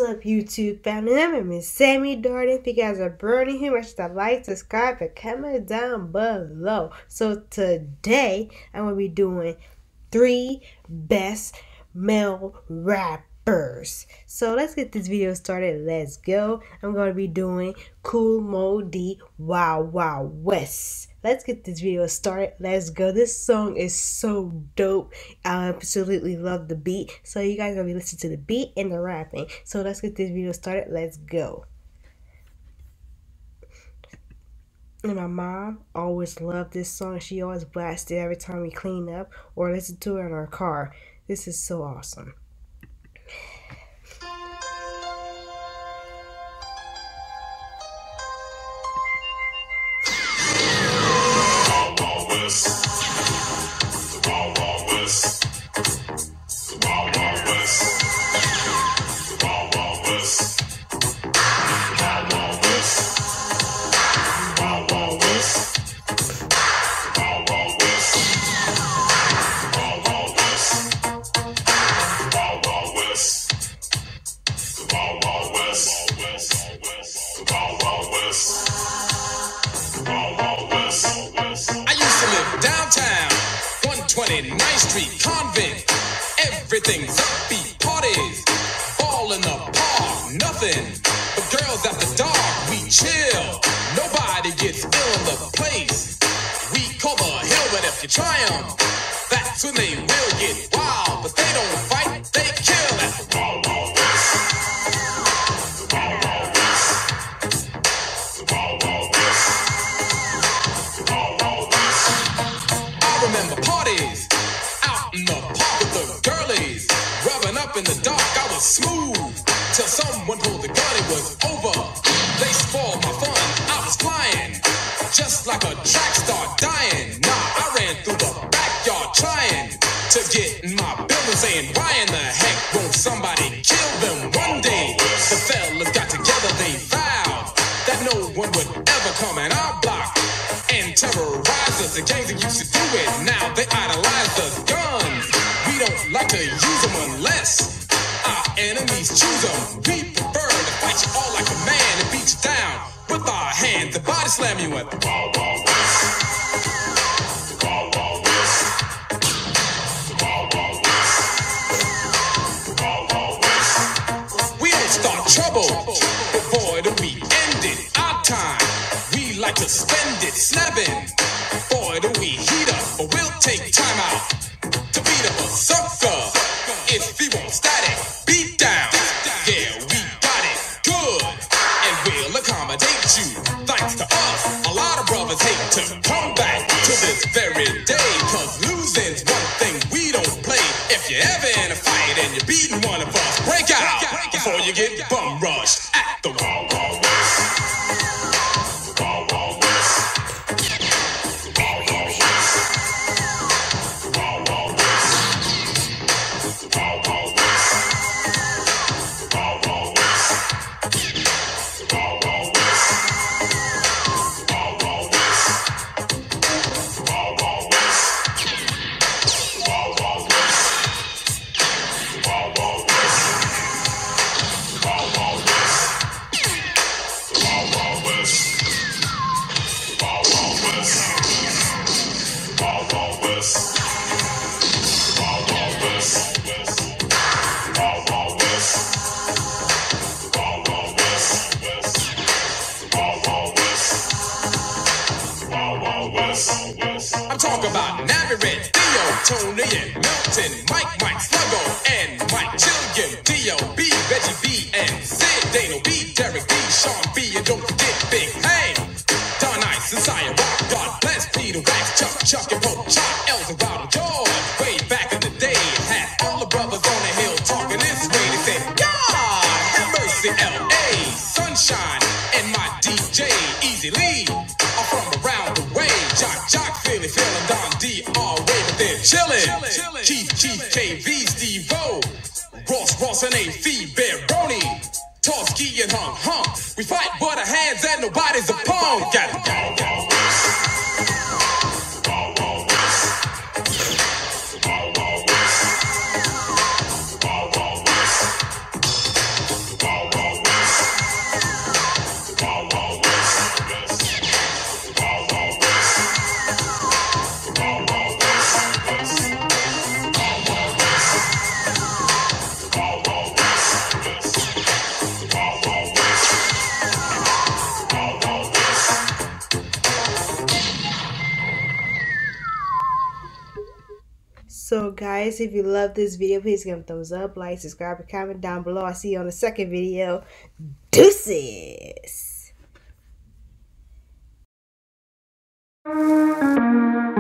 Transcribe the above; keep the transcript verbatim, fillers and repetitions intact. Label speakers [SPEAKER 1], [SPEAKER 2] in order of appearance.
[SPEAKER 1] up, YouTube family? I'm Miss Sammy Darden. If you guys are burning here, make sure to like, subscribe, and comment down below. So today, I'm going to be doing three best male rappers. So let's get this video started. Let's go. I'm going to be doing Kool Moe Dee, Wild Wild West. Let's get this video started. Let's go. This song is so dope. I absolutely love the beat. So you guys are going to be listening to the beat and the rapping. So let's get this video started. Let's go. And my mom always loved this song. She always blasted it every time we clean up or listen to it in our car. This is so awesome.
[SPEAKER 2] twenty-ninth Street, Convent, everything's upbeat, parties, all in the park, nothing but girls at the dark, we chill, nobody gets ill in the place, we call the hill, but if you try them, that's when they will get wild, but they don't fight, they kill at the Wild Wild West, the Wild Wild West, the Wild Wild West, the Wild Wild West, I remember parties out in the park with the girlies, rubbing up in the dark. I was smooth till someone pulled the gun. It was over. They spoiled my fun. I was flying just like a track star dying. Nah, I ran through the backyard trying to get in my building, saying, why in the heck won't somebody kill them? One day the fellas got together. They vowed that no one would ever come in our block and terrorize us. The gangs that used to do it, now they idolize us. Guns, we don't like to use them unless our enemies choose them. We prefer to fight you all like a man and beat you down with our hands and body slam you at the Wild Wild West. The Wild Wild West. The Wild Wild West. The Wild Wild West. We don't start trouble, but boy do we end it. Our time, we like to spend it snapping. Boy, do we heat up, but we'll take time out to beat up a sucker. If he wants static, beat down. Yeah, we got it good, and we'll accommodate you. Thanks to us, a lot of brothers hate to come back to this very day. Cause losing's one thing we don't play. If you're ever in a fight and you're beating one of us, break out before you get bum rushed at the Wild Wild West. The Wild Wild West. I'm talking about Navy Red, Theo, Tony and Milton, Mike, Mike, Sluggo, and Mike Chilligan, Theo B, Reggie B, and Sid, Dano B, Derek B, Sean B, and don't forget Big Hank, Don Ice, and Sire Rock, God bless Peter Wax, Chuck, Chuck, and Pope, Chop, Elzevado, and George. Way back in the day, had all the brothers on the hill talking this way. They said, God, have mercy, L A, Sunshine, and my D J, Easy Lee, are from around the way. Jock, Jock, Philly, feeling Don D, all way, but they're chillin'. Keith, Keith, K V, Steve O, Ross, Ross, and A F, Baroni, Torsky, and Hung, Hung. We fight but our hands and nobody's a punk. Got it, got it, got it. Wild Wild West. Wild Wild West. Wild Wild West. Wild
[SPEAKER 1] guys, if you love this video, please give a thumbs up, like, subscribe, and comment down below. I'll see you on the second video. Deuces!